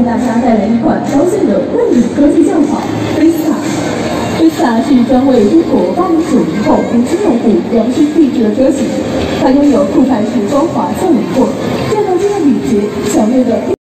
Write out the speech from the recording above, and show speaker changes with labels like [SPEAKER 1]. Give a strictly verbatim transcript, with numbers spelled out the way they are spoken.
[SPEAKER 1] 大家带来一款高性能为你科技轿跑 Vista。Vista 是专为中国八零九零后年轻用户量身定制的车型，它拥有酷派式光滑效能座，战斗机的敏捷，巧妙的。